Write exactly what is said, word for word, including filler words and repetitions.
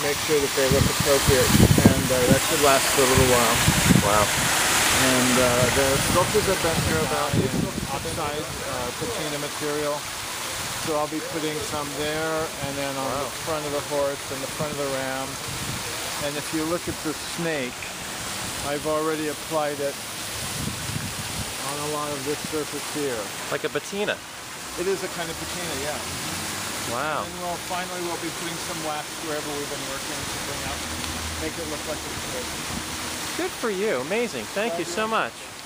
make sure that they look appropriate, and uh, that should last for a little while. Wow. And uh, the sculptures I've been here about in oxide uh, patina material. So I'll be putting some there, and then on wow. the front of the horse and the front of the ram. And if you look at the snake, I've already applied it on a lot of this surface here. Like a patina. It is a kind of patina, yeah. Wow. And we'll, finally we'll be putting some wax wherever we've been working to bring out, make it look like it's good. Good for you. Amazing. Thank you so much.